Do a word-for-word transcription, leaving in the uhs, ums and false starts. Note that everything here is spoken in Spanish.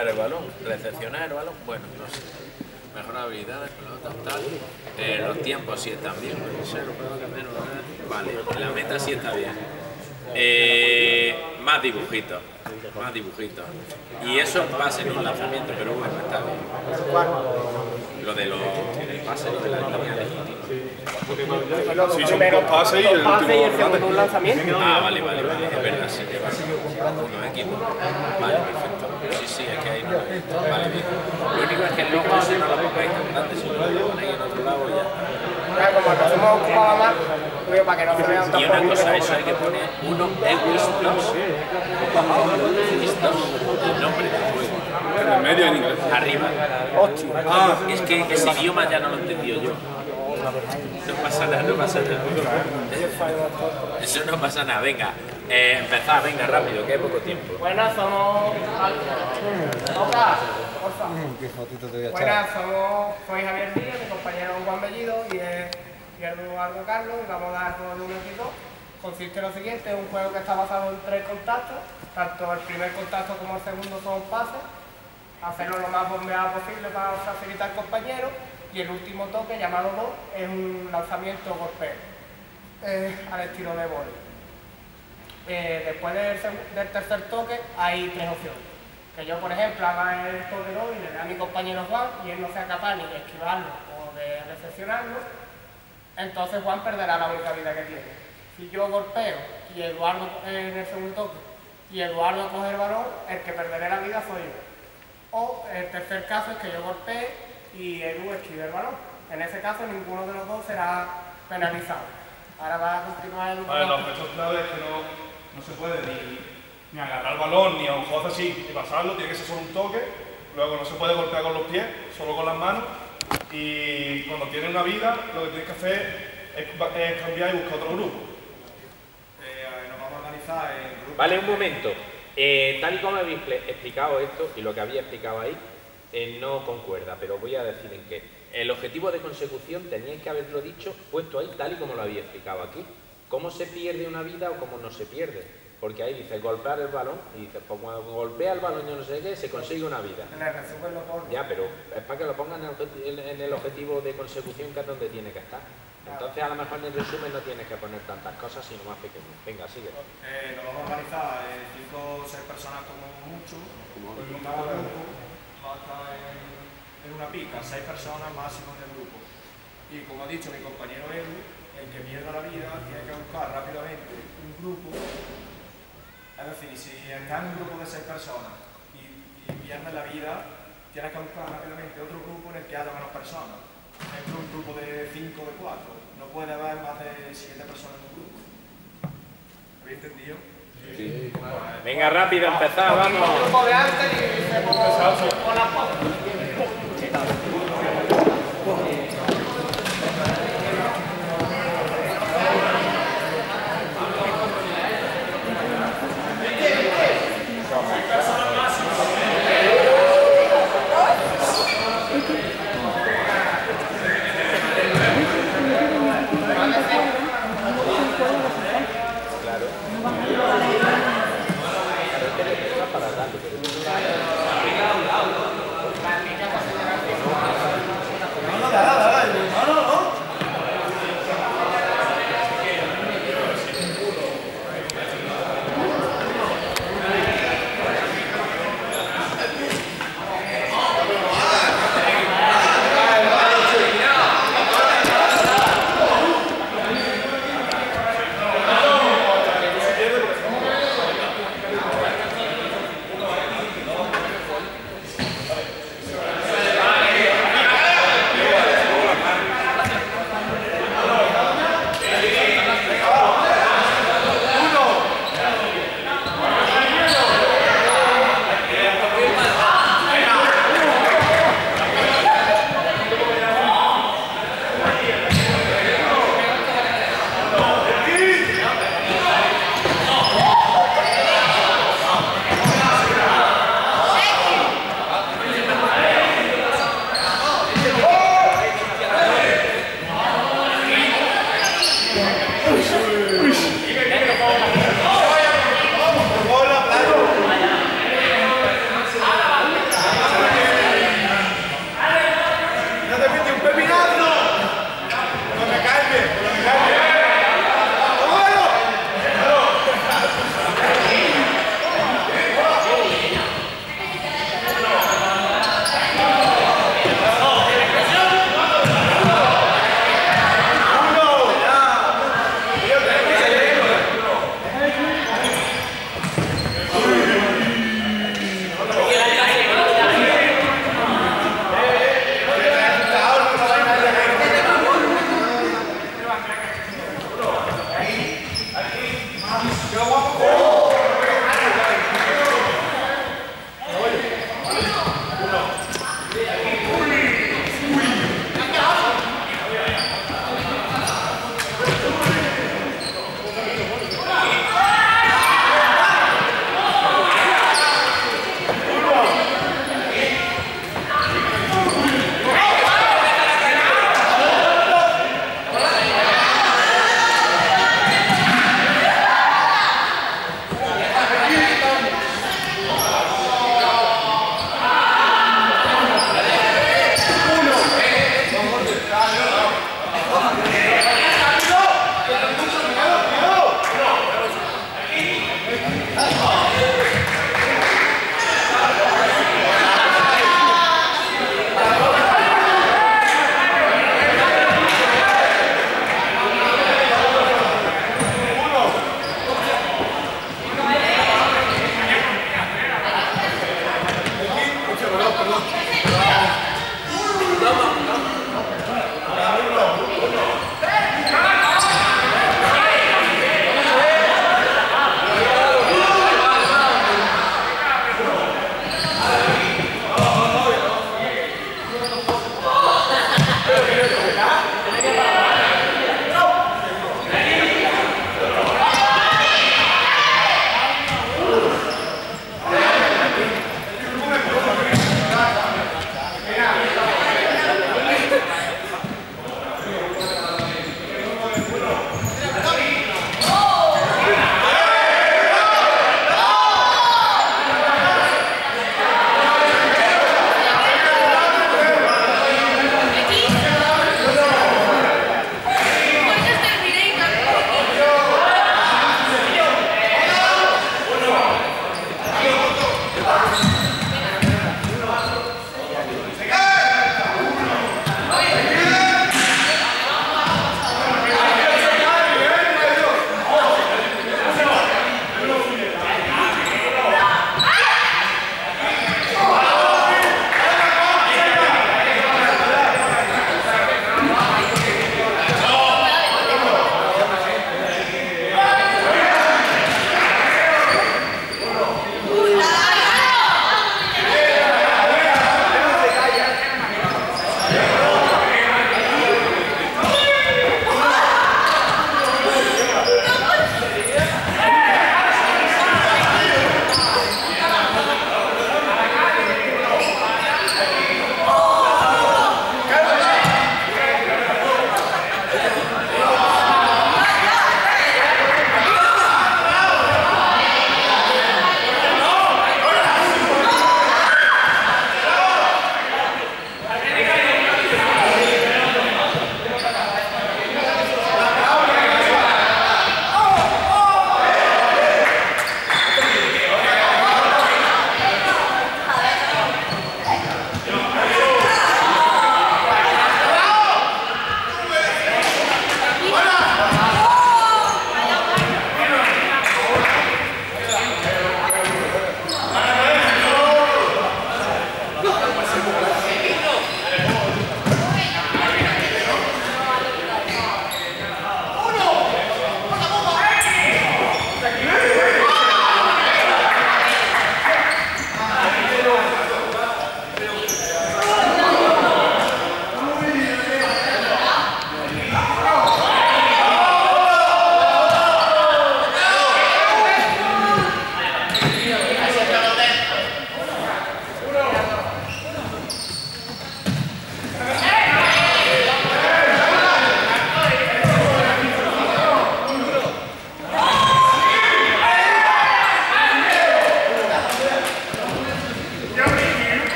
golpear el balón, recepcionar el balón, bueno, no sé. Mejorar habilidades, pelotas, tal. Eh, los tiempos sí están bien, vale, la meta sí está bien. Eh, más dibujitos, más dibujitos. Y eso en base, no en lanzamiento, pero bueno, está bien. Lo de los pases, lo de las líneas de Sí, son dos pases y el último un lanzamiento. Ah, vale, vale, vale, es verdad, sí, que va unos equipos. Vale, perfecto. Sí, sí, es que ahí no. Vale, bien. Lo único es que el logo ese no lo pongáis tan grande, si no lo ponéis en otro lado ya. Claro, como nos hemos ocupado más, digo, para que no se vean Y tampoco. una cosa, eso hay que poner uno de Wistos. Wistos, el nombre del juego. En el medio en inglés. Arriba. Ah, Es que ese idioma ya no lo he entendido yo. No pasa nada, no pasa nada. Eso no pasa nada, venga. Eh, empezar, venga, rápido, que hay poco tiempo. Buenas, somos... Otra, porfa. Qué fotito te voy a echar. Buenas, somos... Soy Javier Díaz, mi compañero Juan Bellido y es Eduardo Carlos y vamos a dar el juego de uno y dos. Consiste en lo siguiente, es un juego que está basado en tres contactos, tanto el primer contacto como el segundo son pases, hacerlo lo más bombeado posible para facilitar al compañero, y el último toque, llamado dos, es un lanzamiento golpeo, eh, al estilo de vóley. Eh, después del, del tercer toque hay tres opciones. Que yo, por ejemplo, haga el toque dos y le dé a mi compañero Juan y él no sea capaz ni de esquivarlo o de recepcionarlo, entonces Juan perderá la única vida que tiene. Si yo golpeo y Eduardo en el segundo toque y Eduardo coge el balón, el que perderé la vida soy yo. O el tercer caso es que yo golpee y Edu esquive el balón. En ese caso ninguno de los dos será penalizado. Ahora va a continuar el vale, los aspectos clave es que no, no se puede ni, ni agarrar el balón, ni a un juego así, ni pasarlo, tiene que ser solo un toque. Luego no se puede golpear con los pies, solo con las manos. Y cuando tiene una vida, lo que tienes que hacer es, es cambiar y buscar otro grupo. Eh, nos vamos a organizar en grupos. Vale, un momento. Eh, tal y como habéis explicado esto, y lo que había explicado ahí, eh, no concuerda, pero voy a decir en qué. El objetivo de consecución teníais que haberlo dicho, puesto ahí tal y como lo había explicado aquí. ¿Cómo se pierde una vida o cómo no se pierde? Porque ahí dice golpear el balón, y dice, pues cuando golpea el balón yo no sé qué, se consigue una vida. En el resumen lo pongo. Ya, pero es para que lo pongan en el, en el objetivo de consecución, que es donde tiene que estar. Entonces a lo mejor en el resumen no tienes que poner tantas cosas, sino más pequeñas. Venga, sigue. Eh, nos vamos a organizar en cinco o seis personas como mucho, por un grupo va a estar en, en una pica, seis personas máximo en el grupo. Y como ha dicho mi compañero Edu, el que pierda la vida tiene que buscar rápidamente un grupo. Es decir, si estás en un grupo de seis personas y, y pierdes la vida, tienes que buscar rápidamente otro grupo en el que haya menos personas. Por ejemplo, un grupo de cinco o de cuatro. No puede haber más de siete personas en un grupo. ¿Habéis entendido? Sí. Venga, rápido, empezar, vamos. Un grupo de antes y se pongo con las fotos.